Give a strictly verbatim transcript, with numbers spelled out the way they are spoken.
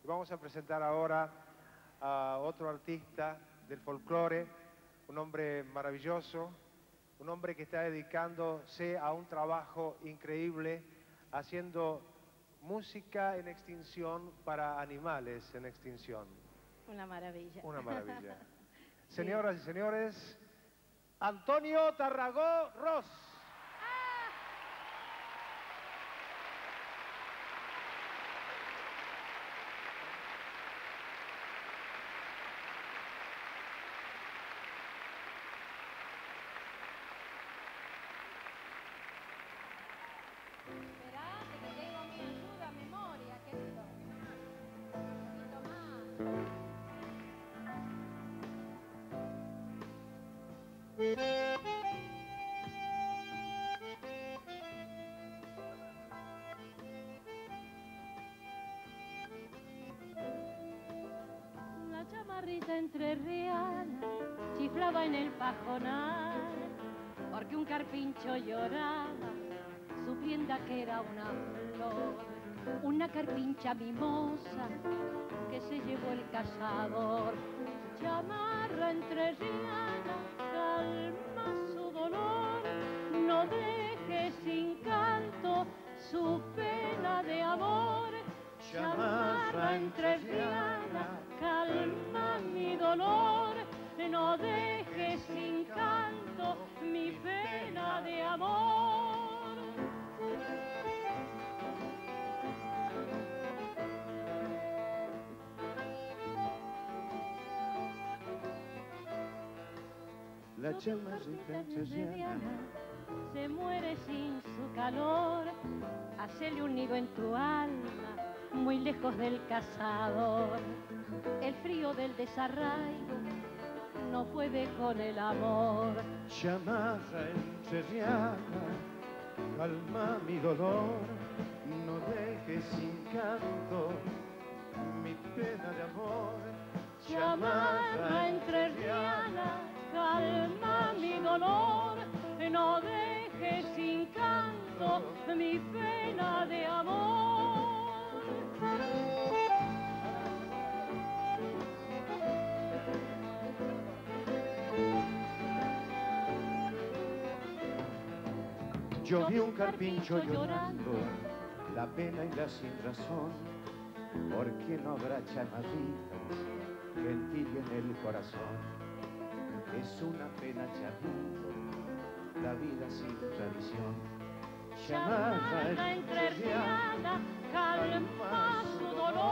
Y vamos a presentar ahora a otro artista del folclore, un hombre maravilloso, un hombre que está dedicándose a un trabajo increíble, haciendo música en extinción para animales en extinción. Una maravilla. Una maravilla. Sí. Señoras y señores, Antonio Tarragó Ross. Esperate que tengo mi ayuda, memoria, querido. Un poquito más. La chamarrita entrerriana chiflaba en el pajonal, porque un carpincho lloraba, su prenda que era una flor, una carpincha mimosa que se llevó el cazador. Chamarra entrerriana, calma su dolor, no deje sin canto su pena de amor. Chamarra entrerriana, calma mi dolor, no deje sin canto mi pena de amor. La chamarrita entrerriana se muere sin su calor, hacele un nido en tu alma, muy lejos del cazador. El frío del desarraigo no puede con el amor. Chamarra entrerriana, calma mi dolor, no dejes sin canto mi pena de amor. Chamarra entrerriana, calma mi dolor, no dejes sin canto mi pena de amor. Yo vi un carpincho llorando, la pena y la sin razón, porque no habrá chamarritas que entibien el corazón. Es una pena, charrito, la vida sin tradición. Chamarra entrerriana, calma su dolor,